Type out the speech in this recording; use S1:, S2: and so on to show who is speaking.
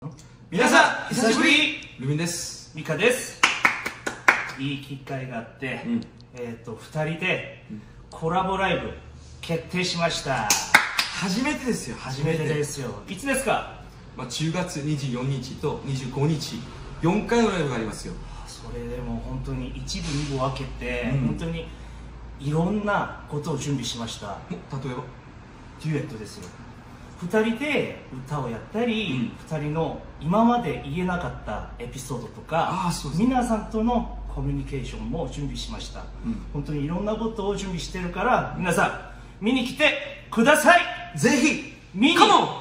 S1: 皆さん久しぶり。
S2: ルミンです。
S1: ミカです。いい機会があって、2人でコラボライブ決定しました。
S2: 初めてですよ。
S1: 初めてですよ。いつですか
S2: ？10月24日と25日4回のライブがありますよ。
S1: それでも本当に1部2部分けて、本当にいろんなことを準備しました。
S2: 例えば
S1: デュエットですよ。2人で歌をやったり、2人の今まで言えなかったエピソードとか、皆さんとのコミュニケーションも準備しました。本当にいろんなことを準備してるから、皆さん見に来てください。
S2: ぜひ
S1: 見に